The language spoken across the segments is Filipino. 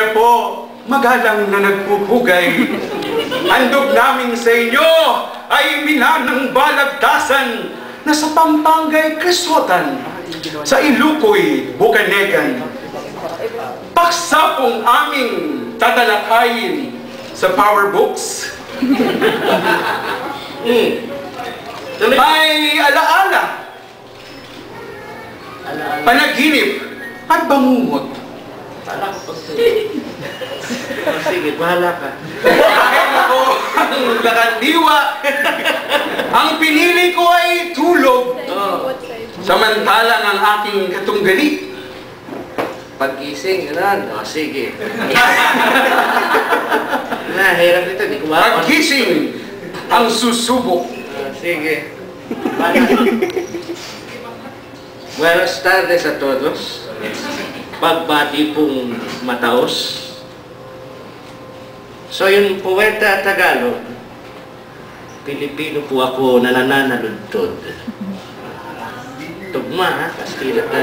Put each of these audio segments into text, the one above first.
na po, magalang na nagpupugay. Handog namin sa inyo ay minanang balagtasan na sa Pampangay, Kresotan, sa Ilukoy, Bukanegan. Paksa pong aming tatalakayin sa Powerbooks. May alaala, panaginip, at bangungot. Sige, bahala ka. Dahil ako ang lakandiwa, ang pinili ko ay tulog. Samantalang ang aking katunggali. Pag-gising, gano'n. O, sige. Hirap ito, di ko ba? Pag-gising ang susubok. Sige. Buenas tardes a todos. Pagbati pong mataos. So yung poeta Tagalog, Pilipino po ako na nananaludtod. Tugma ha, Kastila na.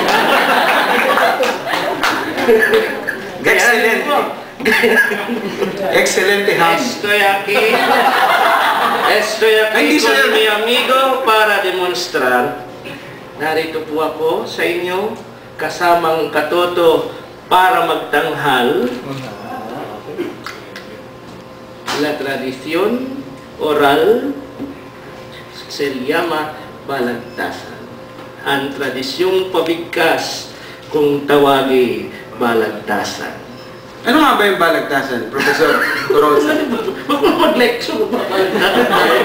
Excelente. Excelente ham. Estoy aquí con mi amigo para demostrar. Narito po ako sa inyo kasamang katoto para magtanghal. La tradición oral se llama Balagtasan. Ang tradisyong pabigkas kung tawagi Balagtasan. Ano nga ba yung Balagtasan, Professor Coroza? Huwag mo mag-lecture ba Balagtasan?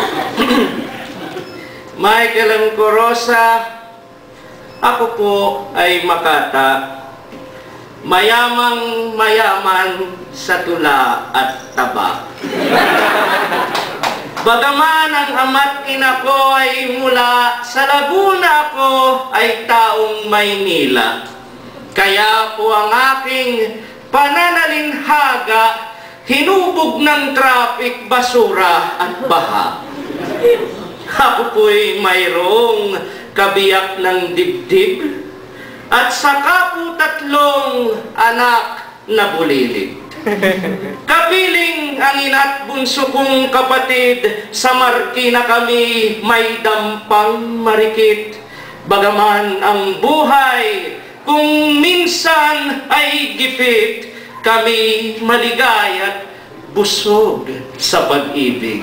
Michael and Coroza, ako po ay Makata, mayamang mayaman sa tula at taba. Bagaman ang ama't ina ko ay mula sa Laguna, ko ay taong Maynila. Kaya po ang aking pananalinhaga hinubog ng traffic, basura at baha. Ako po'y mayroong kabiyak ng dibdib at saka po 3 anak na bulilit. Kapiling ang ina't bunso kong kapatid, sa Marikina kami may dampang marikit. Bagaman ang buhay kung minsan ay gipit, kami maligay at busog sa pag-ibig.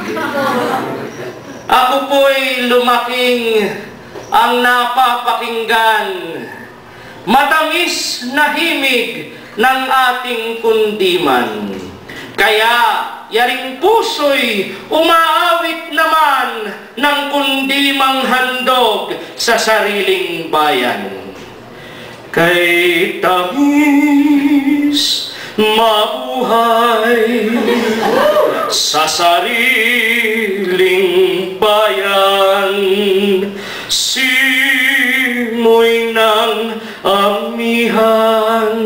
Ako po'y lumaking ang napapakinggan, matamis na himig ng ating kundiman. Kaya yaring puso'y umaawit naman ng kundimang handog sa sariling bayan. Kay tamis mabuhay sa sariling bayan, simoy ng amihan,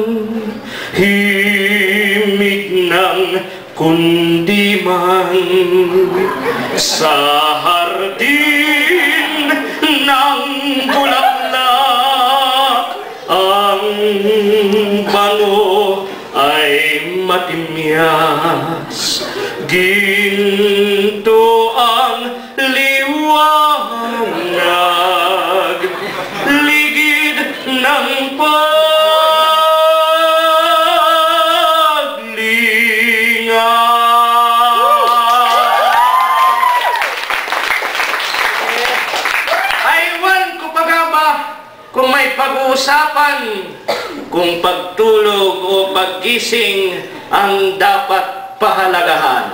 himig ng kundiman, sa hardin ng bulaklak, ang bango ay matimyas, ginto ang liwanag, ligid ng paglinga. Aywan ko pa nga ba kung may pag-uusapan kung pagtulog o paggising ang dapat pahalagahan.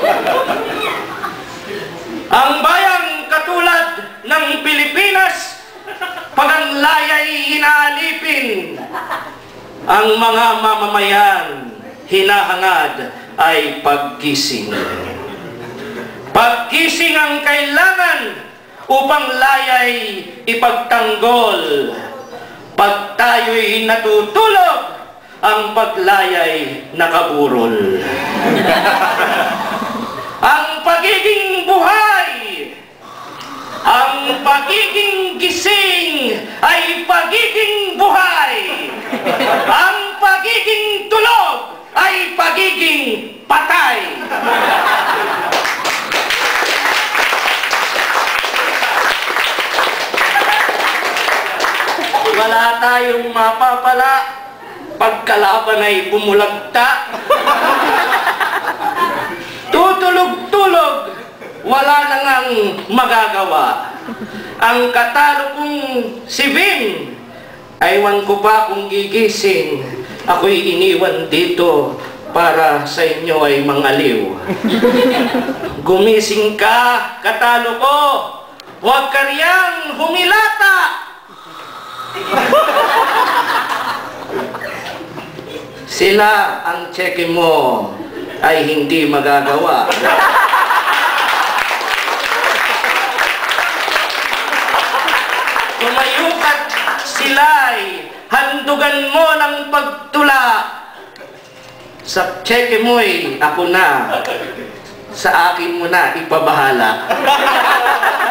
Ang bayang katulad ng Pilipinas, pag ang laya'y inaalipin, ang mga mamamayan hinahangad ay paggising. Paggising ang kailangan upang laya'y ipagtanggol. Pag tayo'y natutulog, ang paglaya'y nakaburol. Ang pagiging buhay, ang pagiging gising ay pagiging buhay. Ang pagiging tulog tayong mapapala pagkalaban ay bumulagta. Tutulog-tulog, wala na ngang magagawa. Ang katalo kong si Vin, aywan ko pa kung gigising. Ako'y iniwan dito para sa inyo ay mangaliw. Gumising ka, katalo ko. Huwag ka riyang humilata. Sila ang cheque mo ay hindi magagawa. Tumayo ka't sila'y handugan mo ng pagtula. Sa cheque mo'y ako na, sa akin mo na ipabahala.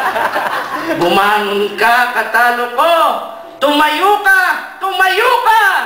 Bumangon ka, katalo ko. Tumayo ka! Tumayo ka!